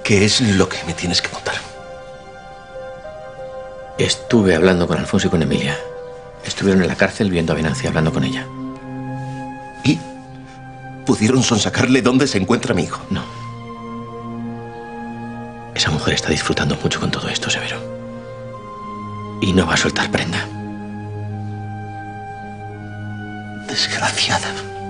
¿Qué es lo que me tienes que contar? Estuve hablando con Alfonso y con Emilia. Estuvieron en la cárcel viendo a Venancia hablando con ella. ¿Y pudieron sonsacarle dónde se encuentra mi hijo? No. Esa mujer está disfrutando mucho con todo esto, Severo. Y no va a soltar prenda. Desgraciada.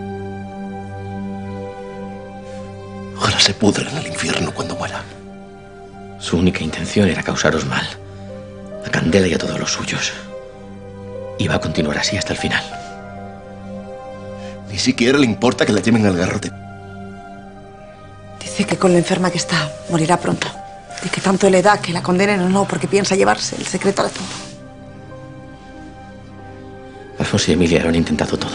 Ojalá se pudra en el infierno cuando muera. Su única intención era causaros mal. A Candela y a todos los suyos. Y va a continuar así hasta el final. Ni siquiera le importa que la lleven al garrote. Dice que con lo enferma que está, morirá pronto. Y que tanto le da que la condenen o no, porque piensa llevarse el secreto de todo. Alfonso y Emilia lo han intentado todo.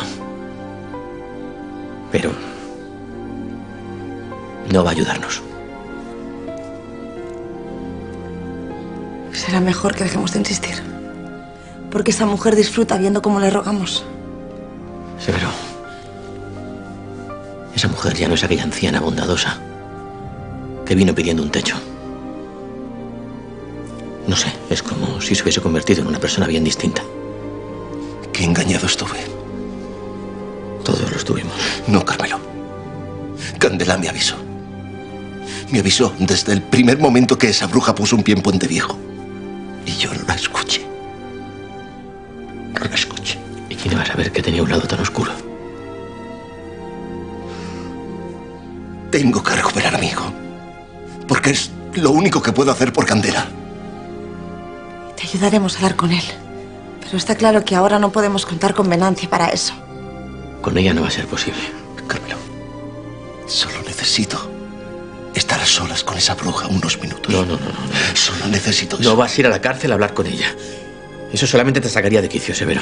Pero no va a ayudarnos. Será mejor que dejemos de insistir. Porque esa mujer disfruta viendo cómo le rogamos. Severo, esa mujer ya no es aquella anciana bondadosa que vino pidiendo un techo. No sé, es como si se hubiese convertido en una persona bien distinta. Qué engañado estuve. Todos lo estuvimos. No, Carmelo. Candela me avisó. Me avisó desde el primer momento que esa bruja puso un pie en Puente Viejo. Y yo la escuché. La escuché. ¿Y quién iba a saber que tenía un lado tan oscuro? Tengo que recuperar a mi hijo. Porque es lo único que puedo hacer por Candela. Te ayudaremos a dar con él. Pero está claro que ahora no podemos contar con Venancia para eso. Con ella no va a ser posible. Carmelo, solo necesito estar a solas con esa bruja unos minutos. No. Solo necesito eso. No vas a ir a la cárcel a hablar con ella. Eso solamente te sacaría de quicio, Severo.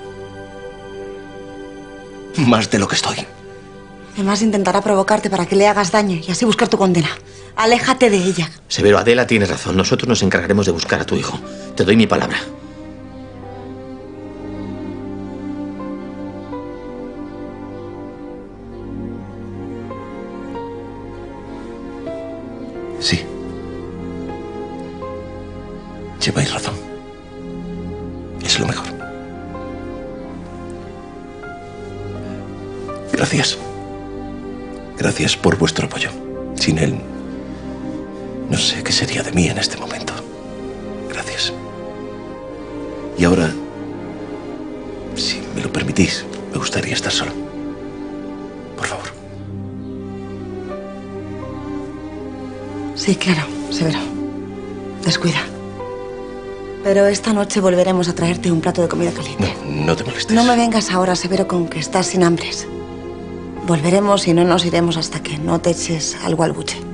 Más de lo que estoy. Además intentará provocarte para que le hagas daño y así buscar tu condena. Aléjate de ella. Severo, Adela tiene razón. Nosotros nos encargaremos de buscar a tu hijo. Te doy mi palabra. Sí. Lleváis razón. Es lo mejor. Gracias. Gracias por vuestro apoyo. Sin él, no sé qué sería de mí en este momento. Gracias. Y ahora, si me lo permitís, me gustaría estar solo. Por favor. Sí, claro, Severo. Descuida. Pero esta noche volveremos a traerte un plato de comida caliente. No te molestes. No me vengas ahora, Severo, con que estás sin hambres. Volveremos y no nos iremos hasta que no te eches algo al buche.